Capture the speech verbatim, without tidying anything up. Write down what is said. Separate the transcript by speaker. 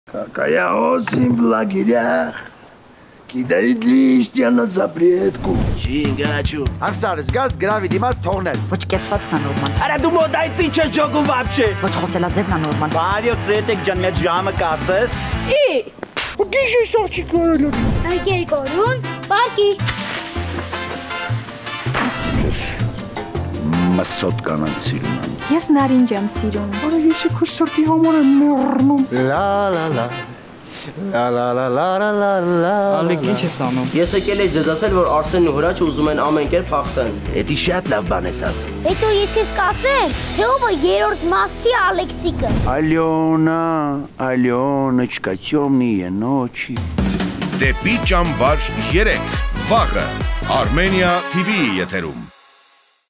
Speaker 1: Какая осень в лагерях, кидает листья на запретку. Чингачу.
Speaker 2: Амсарс газ грави Димас Торнель.
Speaker 3: Ոչ կեցվածքն նորմալ։
Speaker 4: Արա դու մոդայցի չես ջոգում вообще։
Speaker 3: Ոչ խոսելաձևն նորմալ։
Speaker 4: Բարյո ցետեք ջան, մեծ ժամը կասես։
Speaker 1: Ի, գիշ է սաղ չի կարել։
Speaker 5: Արգեր գորուն, պարկի։
Speaker 1: Մասոտ կանանց սիրում եմ։
Speaker 6: Ես նարինջ եմ սիրում։
Speaker 1: Արա ես է քո սրտի համար եմ մեռնում։
Speaker 2: La la la. La la la la la la la.
Speaker 4: Ալիկ ինչ ես անում։
Speaker 7: Ես եկել եմ ձեզ ասել, որ Արսենն ու Հրաչը ուզում են ամեն կերպ հաղթեն։
Speaker 1: Էդի շատ լավ բան ես ասում։
Speaker 5: Հետո ես ես կասեմ, թե ով է երրորդ մասի Ալեքսիկը։
Speaker 1: Ալյոնա, Ալյոնочка, темные ночи։
Speaker 8: Դեպի ճամբար երեք վաղը Armenia T V եթերում